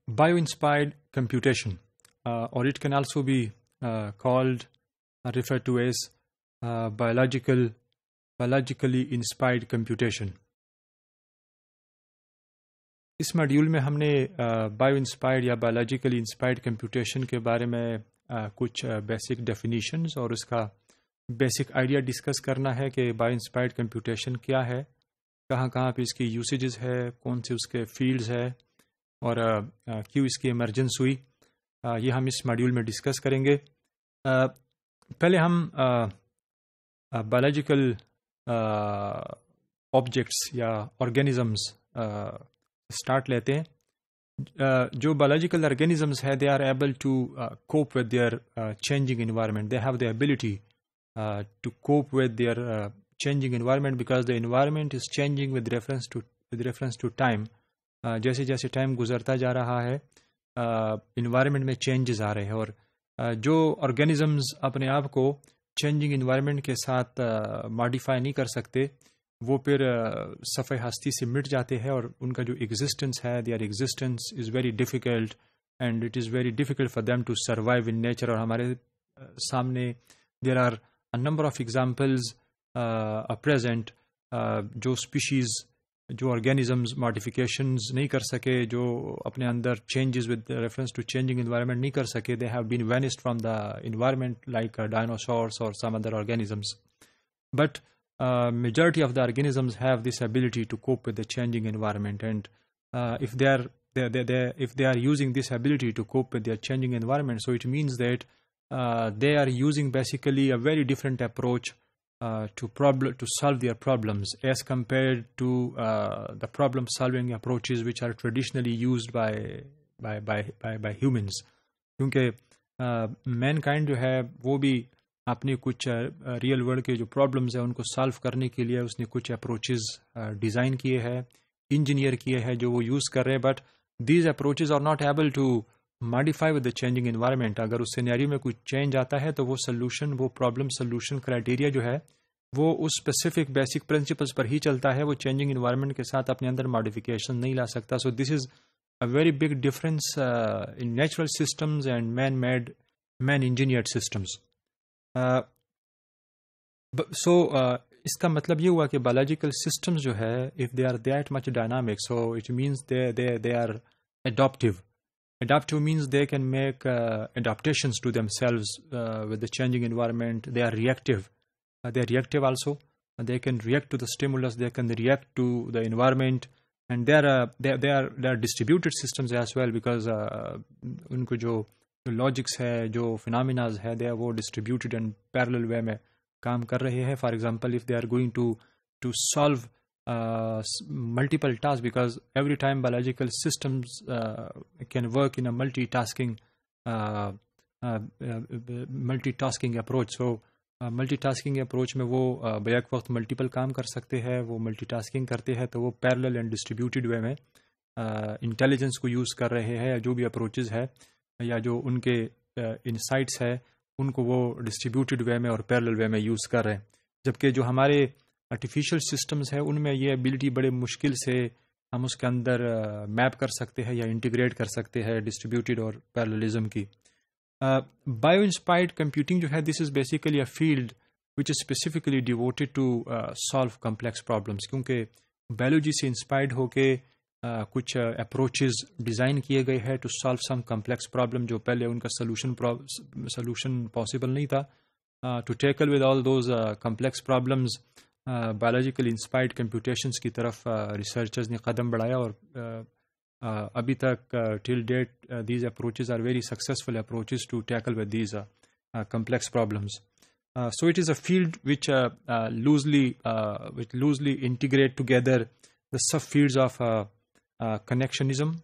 bio-inspired computation, or it can also be called referred to as biologically inspired computation. اس module میں ہم نے bio inspired یا biologically inspired computation کے بارے میں کچھ بیسک ڈیفینیشنز اور اس کا بیسک آئیڈیا ڈسکس کرنا ہے کہ بایو انسپائرڈ کمپیوٹیشن کیا ہے، کہاں کہاں پہ اس کی یوسیجز ہے، کون سے اس کے فیلڈز ہے، اور کیوں اس کی ایمرجنس ہوئی. یہ ہم اس ماڈیول میں ڈسکس کریں گے. پہلے ہم بایولوجیکل آبجیکٹس یا آرگینزمز اسٹارٹ لیتے ہیں. جو بایولوجیکل آرگینزمز ہے، they are able to cope with their changing environment. They have the ability to cope with their changing environment because the environment is changing with reference to time. جیسے جیسے time گزرتا جا رہا ہے environment میں changes آ رہے ہیں، اور جو آرگینزمز اپنے آپ کو چینجنگ انوائرمنٹ کے ساتھ ماڈیفائی نہیں کر سکتے، وہ پھر صفحہ ہستی سے مٹ جاتے ہیں، اور ان کا جو ایگزسٹنس ہے، their existence is very difficult and it is very difficult for them to survive in nature. اور ہمارے سامنے there are a number of examples present. جو اسپیشیز، جو آرگینزمز ماڈیفیکیشنز نہیں کر سکے، جو اپنے اندر changes with reference to changing environment نہیں کر سکے، they have been vanished from the environment like dinosaurs اور some other organisms. But majority of the organisms have this ability to cope with the changing environment, and if they are using this ability to cope with their changing environment, so it means that they are using basically a very different approach to solve their problems as compared to the problem solving approaches which are traditionally used by humans. کیونکہ mankind جو ہے وہ بھی اپنی کچھ real world کے جو problems ہیں ان کو سالو کرنے کے لیے اس نے کچھ اپروچز ڈیزائن کیے ہیں، انجینئر کیے ہیں، جو وہ یوز کر رہے ہیں. But these approaches are not able to modify with the changing environment. اگر اس سینیریو میں کوئی چینج آتا ہے تو وہ سلوشن، وہ پرابلم سلوشن کرائٹیریا جو ہے وہ اس اسپیسیفک بیسک پرنسپلس پر ہی چلتا ہے، وہ چینجنگ انوائرمنٹ کے ساتھ اپنے اندر ماڈیفیکیشن نہیں لا سکتا. So this is a very big difference in natural systems and man engineered systems. اس کا مطلب یہ ہوا کہ بایولوجیکل سسٹمز جو ہے if they are that much dynamic, so it means they are adaptive. Adaptive means they can make adaptations to themselves with the changing environment. They are reactive. They are reactive also. They can react to the stimulus. They can react to the environment, and they are distributed systems as well because ان کو جو logics ہے، جو فینامیناز ہے، دے وہ distributed and parallel وے میں کام کر رہے ہیں. For example if they are going to solve multiple task, because every time biological systems can work in a multi tasking approach. So multi tasking approach میں وہ بیک وقت ملٹیپل کام کر سکتے ہیں، وہ ملٹی ٹاسکنگ کرتے ہیں، تو وہ پیرلل اینڈ ڈسٹریبیوٹیڈ وے میں انٹیلیجنس کو یوز کر رہے ہیں، جو بھی اپروچز ہے یا جو ان کے انسائٹس ہے ان کو وہ ڈسٹریبیوٹیڈ وے میں اور پیرلل وے میں یوز کر رہے ہیں. جبکہ جو ہمارے آرٹیفیشیل سسٹمز ہیں ان میں یہ ایبلٹی بڑے مشکل سے ہم اس کے اندر میپ کر سکتے ہیں یا انٹیگریٹ کر سکتے ہیں ڈسٹریبیوٹیڈ اور پیرللزم کی. بایو انسپائرڈ کمپیوٹنگ جو ہے this is basically a field which is specifically devoted to solve complex problems. کیونکہ بایولوجی سے انسپائرڈ ہو کے کچھ اپروچز ڈیزائن کیے گئے ہیں to solve some complex problem جو پہلے ان کا سلوشن پاسبل نہیں تھا. To tackle with all those complex problems biological inspired computations کی طرف ریسرچرز نے قدم بڑھایا، اور ابھی تک till date these approaches are very successful approaches to tackle with these complex problems. So it is a field which loosely integrate together the subfields of connectionism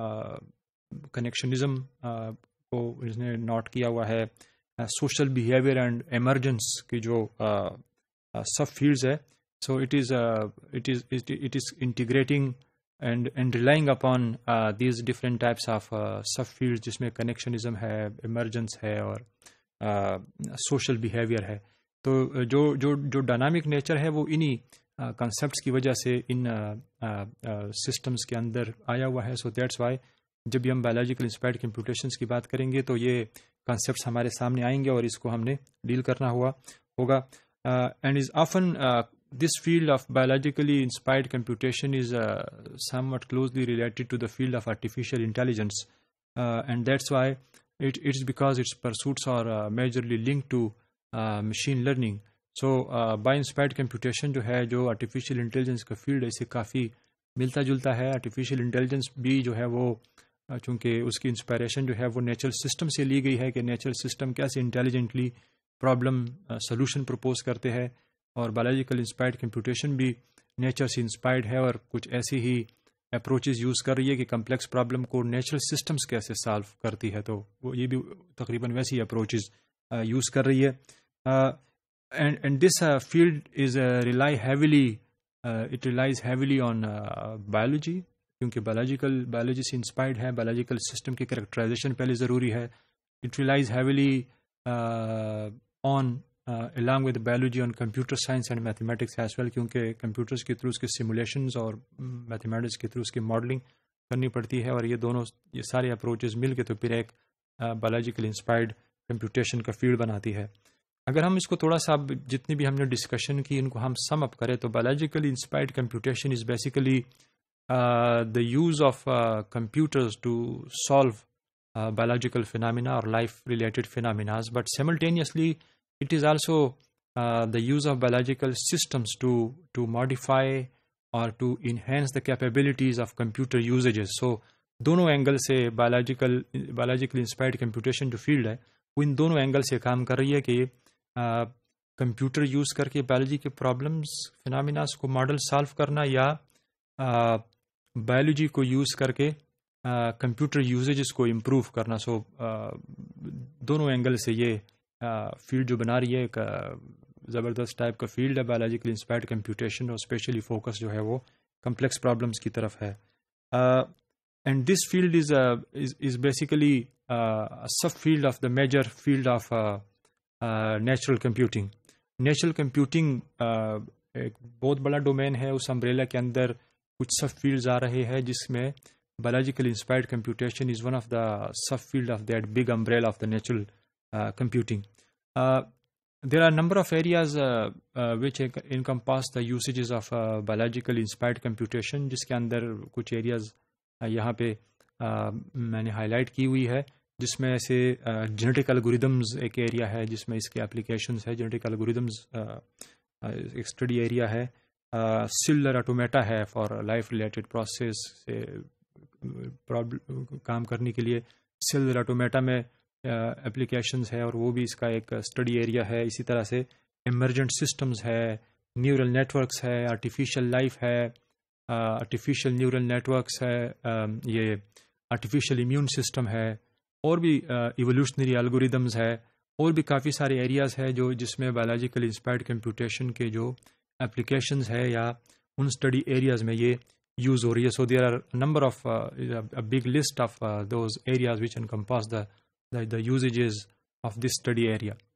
کو اس نے نوٹ کیا ہوا ہے، سوشل بیہیویئر اینڈ ایمرجنس کی جو سب fields ہے. So it is integrating and relying upon these different types of sub fields, جس میں کنیکشنزم ہے، ایمرجنس ہے اور سوشل بیہیویئر ہے. تو جو ڈائنامک نیچر ہے وہ انہی کنسیپٹس کی وجہ سے ان سسٹمز کے اندر آیا ہوا ہے. سو دیٹس وائی جب بھی ہم بایولوجیکل انسپائرڈ کمپیوٹیشنس کی بات کریں گے تو یہ کانسیپٹس ہمارے سامنے آئیں گے اور اس کو ہم نے ڈیل کرنا ہوگا. And is often this field of biologically inspired computation is somewhat closely related to the field of artificial intelligence, and that's why it's because its pursuits are majorly linked to machine learning. So bio-inspired computation جو ہے جو artificial intelligence کا field ہے اسے کافی ملتا جلتا ہے. artificial intelligence بھی جو ہے وہ چونکہ اس کی انسپائریشن جو ہے وہ نیچرل سسٹم سے لی گئی ہے کہ نیچرل سسٹم کیسے انٹیلیجنٹلی پرابلم سولوشن پرپوز کرتے ہیں, اور بایولوجیکل انسپائرڈ کمپیوٹیشن بھی نیچر سے انسپائرڈ ہے اور کچھ ایسی ہی اپروچز یوز کر رہی ہے کہ کمپلیکس پرابلم کو نیچرل سسٹمز کیسے سالو کرتی ہے, تو وہ یہ بھی تقریباً ویسی اپروچز یوز کر رہی ہے. And this field is relies heavily on biology, کیونکہ بایولوجی سے انسپائرڈ ہے. بایولوجیکل سسٹم کی کریکٹرائزیشن پہلے ضروری ہے. It relies heavily on along with biology on computer science and mathematics as well, کیونکہ کمپیوٹرز کے تھرو اس کے سیمولیشنز اور میتھمیٹکس کے تھرو اس کی ماڈلنگ کرنی پڑتی ہے, اور یہ سارے اپروچز مل کے تو پھر ایک بایولوجیکل انسپائرڈ کمپیوٹیشن کا فیلڈ بناتی ہے. اگر ہم اس کو تھوڑا سا جتنی بھی ہم نے ڈسکشن کی ان کو ہم سم اپ کریں تو biological inspired computation is basically the use of computers to solve biological phenomena or life-related phenomena, but simultaneously it is also the use of biological systems to modify or to enhance the capabilities of computer usages. So دونوں angle سے biological inspired computation جو field ہے وہ ان دونوں angle سے کام کر رہی ہے کہ کمپیوٹر یوز کر کے بایولوجی کے پرابلمس فینامیناز کو ماڈل سالو کرنا, یا بایولوجی کو یوز کر کے کمپیوٹر یوزیجز کو امپروو کرنا. سو دونوں اینگل سے یہ فیلڈ جو بنا رہی ہے ایک زبردست ٹائپ کا فیلڈ ہے بایولوجیکل انسپائرڈ کمپیوٹیشن, اور اسپیشلی فوکس جو ہے وہ کمپلیکس پرابلمس کی طرف ہے. And this field is basically sub field of the major field of natural computing. Natural computing ایک بہت بڑا ڈومین ہے, اس امبریلا کے اندر کچھ سب فیلڈز آ رہے ہیں جس میں biological inspired computation is one of the subfield of that big umbrella of the natural computing. There are a number of areas which encompass the usages of biological inspired computation, جس کے اندر کچھ areas یہاں پہ میں نے high light کی ہوئی ہے, جس میں سے جینیٹک الگوریدمز ایک ایریا ہے جس میں اس کے اپلیکیشنز ہے. جینیٹک الگوریدمز ایک اسٹڈی ایریا ہے. سیلولر آٹومیٹا ہے فار لائف ریلیٹڈ پروسیس سے کام کرنے کے لیے سیلولر آٹومیٹا میں اپلیکیشنز ہے, اور وہ بھی اس کا ایک اسٹڈی ایریا ہے. اسی طرح سے ایمرجنٹ سسٹمز ہے, نیورل نیٹورکس ہے, آرٹیفیشیل لائف ہے, آرٹیفیشیل نیورل نیٹورکس ہے, یہ آرٹیفیشیل امیون سسٹم ہے, اور بھی ایولیوشنری الگوریدمز ہے, اور بھی کافی سارے ایریاز ہے جس میں بایولوجیکل انسپائرڈ کمپیوٹیشن کے جو اپلیکیشنز ہے یا ان اسٹڈی ایریاز میں یہ یوز ہو رہی ہے. So there are number of big list of those areas which encompass the usages of this study area.